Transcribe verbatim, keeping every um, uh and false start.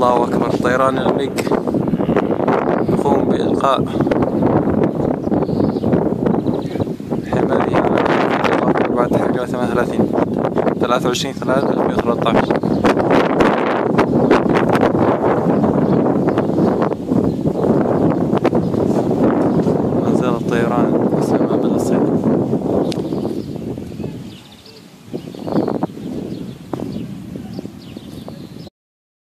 الله أكبر. طيران الميج يقوم بإلقاء حماية على أربعة حاجة ثمانية وثلاثين ثلاثة وعشرين ثلاثة ألفين وثلاثة عشر.